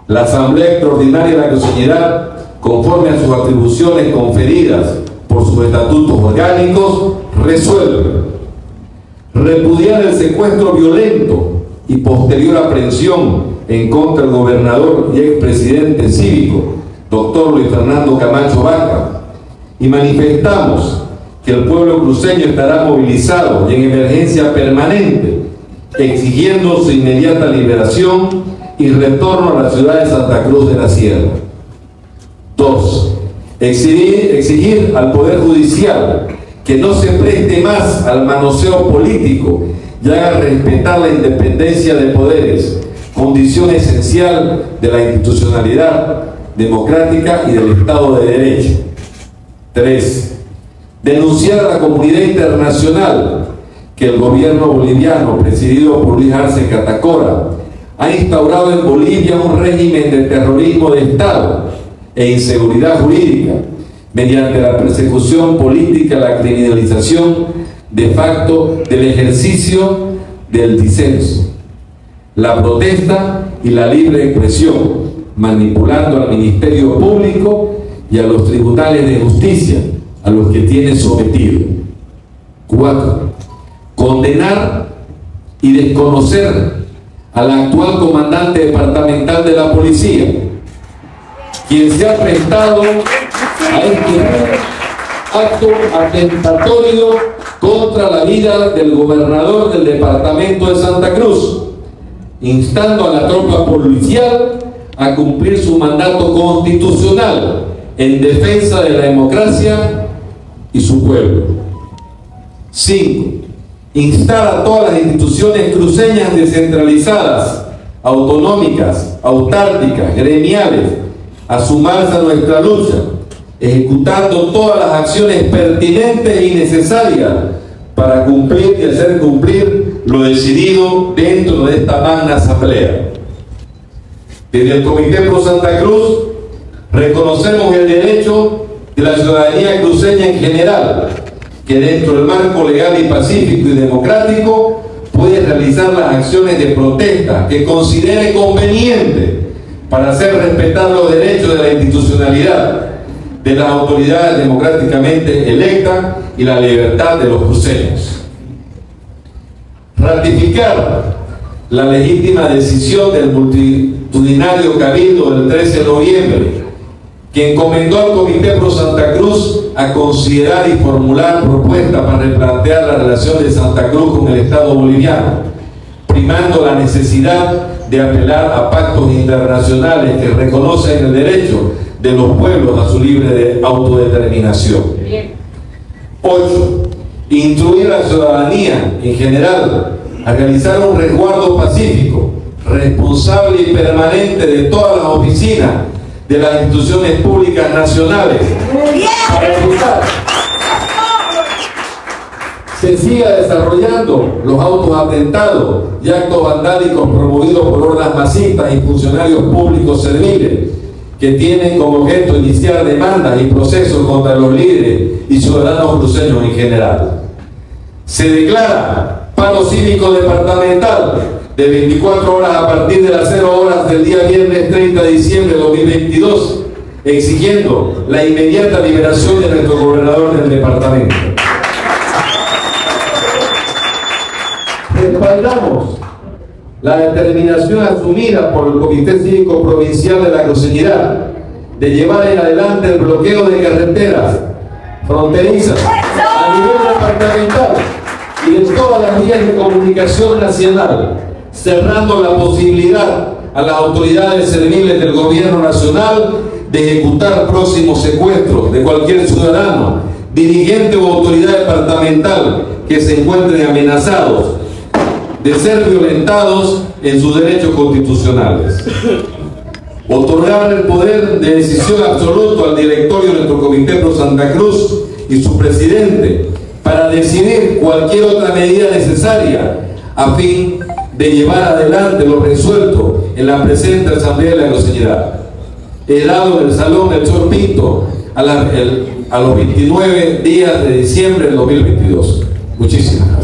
La Asamblea Extraordinaria de la Cruceñidad, conforme a sus atribuciones conferidas por sus estatutos orgánicos, resuelve repudiar el secuestro violento y posterior aprehensión en contra del gobernador y expresidente cívico, doctor Luis Fernando Camacho Vaca, y manifestamos que el pueblo cruceño estará movilizado y en emergencia permanente, exigiendo su inmediata liberación y retorno a la ciudad de Santa Cruz de la Sierra. 2. Exigir al Poder Judicial que no se preste más al manoseo político y haga respetar la independencia de poderes, condición esencial de la institucionalidad democrática y del Estado de Derecho. 3. Denunciar a la comunidad internacional que el gobierno boliviano, presidido por Luis Arce Catacora, ha instaurado en Bolivia un régimen de terrorismo de Estado e inseguridad jurídica, mediante la persecución política, la criminalización de facto del ejercicio del disenso, la protesta y la libre expresión, manipulando al Ministerio Público y a los tribunales de justicia a los que tiene sometido. 4. Condenar y desconocer al actual comandante departamental de la policía, quien se ha prestado a este acto atentatorio contra la vida del gobernador del departamento de Santa Cruz, instando a la tropa policial a cumplir su mandato constitucional en defensa de la democracia y su pueblo. 5. Instar a todas las instituciones cruceñas descentralizadas, autonómicas, autárquicas, gremiales, a sumarse a nuestra lucha, ejecutando todas las acciones pertinentes y necesarias para cumplir y hacer cumplir lo decidido dentro de esta magna asamblea. Desde el Comité Pro Santa Cruz reconocemos el derecho de la ciudadanía cruceña en general, que dentro del marco legal y pacífico y democrático puede realizar las acciones de protesta que considere conveniente para hacer respetar los derechos de la institucionalidad, de las autoridades democráticamente electas y la libertad de los cruceños. Ratificar la legítima decisión del multitudinario cabildo del 13 de noviembre, que encomendó al Comité Pro Santa Cruz a considerar y formular propuestas para replantear la relación de Santa Cruz con el Estado boliviano, primando la necesidad de apelar a pactos internacionales que reconocen el derecho de los pueblos a su libre autodeterminación. 8. Instruir a la ciudadanía en general a realizar un resguardo pacífico, responsable y permanente de todas las oficinas de las instituciones públicas nacionales para evitar se siga desarrollando los autos atentados y actos vandálicos promovidos por hordas masistas y funcionarios públicos serviles que tienen como objeto iniciar demandas y procesos contra los líderes y ciudadanos cruceños en general. Se declara paro cívico departamental de 24 horas a partir de las 0 horas del día viernes 30 de diciembre de 2022, exigiendo la inmediata liberación de nuestro gobernador del departamento. Respaldamos la determinación asumida por el Comité Cívico Provincial de la Cruceñidad de llevar en adelante el bloqueo de carreteras fronterizas a nivel departamental y de todas las vías de comunicación nacional, cerrando la posibilidad a las autoridades serviles del gobierno nacional de ejecutar próximos secuestros de cualquier ciudadano, dirigente o autoridad departamental que se encuentren amenazados de ser violentados en sus derechos constitucionales. Otorgar el poder de decisión absoluto al directorio de nuestro Comité Pro Santa Cruz y su presidente para decidir cualquier otra medida necesaria a fin de llevar adelante lo resuelto en la presente Asamblea de la Cruceñidad. He dado en el Salón del Sor Pinto a los 29 días de diciembre del 2022. Muchísimas gracias.